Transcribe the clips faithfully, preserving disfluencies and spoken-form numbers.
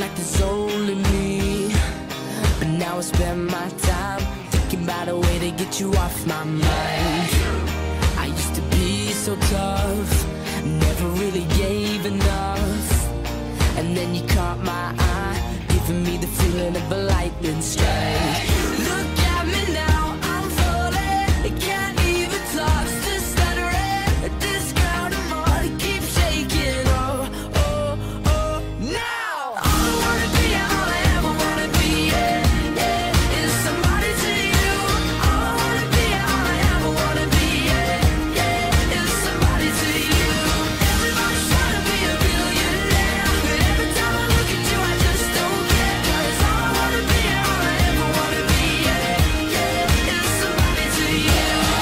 like there's only me. But now I spend my time thinking about a way to get you off my mind. I used to be so tough, never really gave enough. And then you caught my eye, giving me the feeling of a lightning strike. Look at me now, I'm falling, I can't even talk, still stuttering. This ground I'm on, it keeps shaking. Oh, oh, oh, now all I wanna be, all I ever wanna be, yeah, yeah, is somebody to you. All I wanna be, all I ever wanna be, yeah, yeah, is somebody to you. Everybody's trying to be a billionaire, but every time I look at you I just don't care. 'Cause all I wanna be, all I ever wanna be, yeah, yeah, is somebody to you.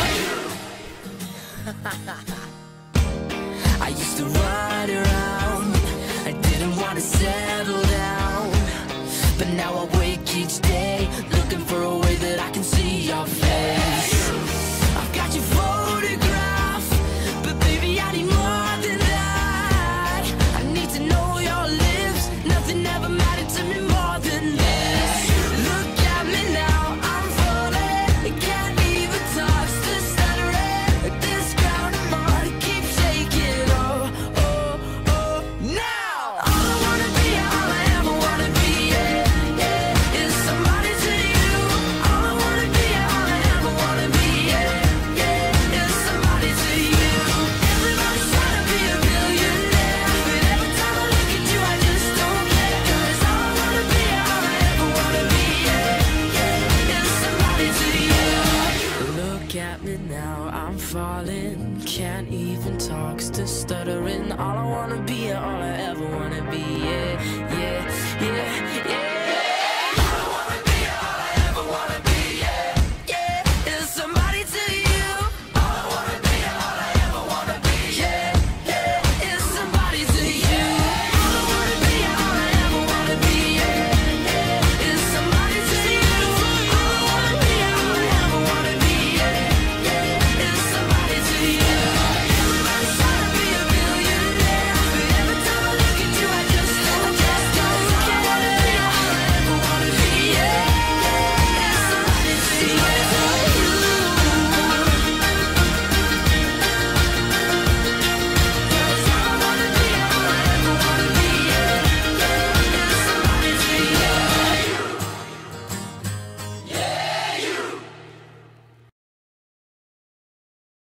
I used to run around, I didn't want to settle down. But now I wake each day, looking for a way that I can see your face. I've got your photograph, but baby I need more than that. I need to know your lips, nothing ever mattered to me more than this. Look at me now, I'm falling, I can't even talk, still stuttering. This ground I'm on, it keeps shaking. Oh, oh, oh, now all I wanna be, all I ever wanna be, yeah, yeah, is somebody to you. All I wanna be, all I ever wanna be, yeah, yeah, is somebody to you. Everybody's trying to be a billionaire, but every time I look at you I just don't care. 'Cause all I wanna be, all I ever wanna be, yeah, yeah, is somebody to you. Look at me now, I'm falling, can't even talk, still stuttering. All I wanna be, all I ever wanna be, yeah, yeah, yeah, yeah. All I wanna be, all I ever wanna be, yeah, yeah, is somebody to you. All I wanna be, all I ever wanna be, yeah, yeah, is somebody to you. All I wanna be, all I ever wanna be, yeah, yeah, is somebody to you. All I wanna be, all I ever wanna be, yeah, yeah, is somebody to you. Everybody's trying to be a billionaire, but every time I look at you I just don't, just don't care. All I wanna be, all I ever wanna be, yeah, yeah, is somebody to you.